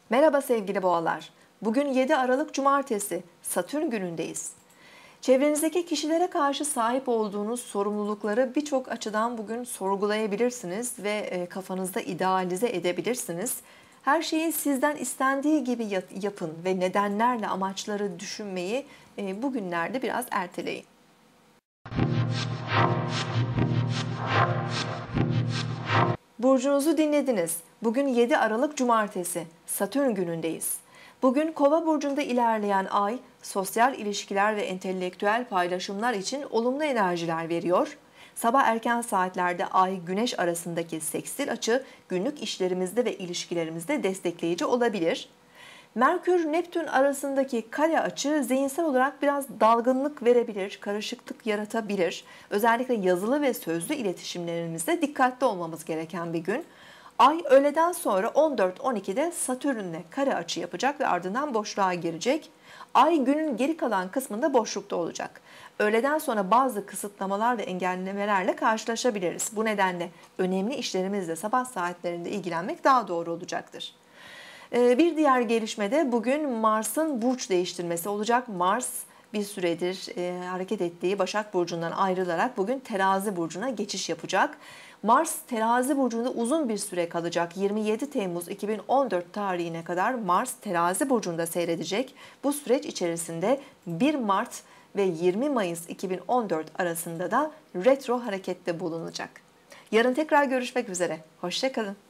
Merhaba sevgili boğalar. Bugün 7 Aralık Cumartesi, Satürn günündeyiz. Çevrenizdeki kişilere karşı sahip olduğunuz sorumlulukları birçok açıdan bugün sorgulayabilirsiniz ve kafanızda idealize edebilirsiniz. Her şeyi sizden istendiği gibi yapın ve nedenlerle amaçları düşünmeyi bugünlerde biraz erteleyin. Burcunuzu dinlediniz. Bugün 7 Aralık Cumartesi, Satürn günündeyiz. Bugün Kova burcunda ilerleyen ay, sosyal ilişkiler ve entelektüel paylaşımlar için olumlu enerjiler veriyor. Sabah erken saatlerde Ay-Güneş arasındaki sekstil açı günlük işlerimizde ve ilişkilerimizde destekleyici olabilir. Merkür-Neptün arasındaki kare açı zihinsel olarak biraz dalgınlık verebilir, karışıklık yaratabilir. Özellikle yazılı ve sözlü iletişimlerimizde dikkatli olmamız gereken bir gün. Ay öğleden sonra 14-12'de Satürn'le kare açı yapacak ve ardından boşluğa girecek. Ay günün geri kalan kısmında boşlukta olacak. Öğleden sonra bazı kısıtlamalar ve engellemelerle karşılaşabiliriz. Bu nedenle önemli işlerimizle sabah saatlerinde ilgilenmek daha doğru olacaktır. Bir diğer gelişmede bugün Mars'ın burç değiştirmesi olacak. Mars bir süredir hareket ettiği Başak Burcu'ndan ayrılarak bugün Terazi Burcu'na geçiş yapacak. Mars Terazi Burcu'nda uzun bir süre kalacak. 27 Temmuz 2014 tarihine kadar Mars Terazi Burcu'nda seyredecek. Bu süreç içerisinde 1 Mart ve 20 Mayıs 2014 arasında da retro harekette bulunacak. Yarın tekrar görüşmek üzere. Hoşça kalın.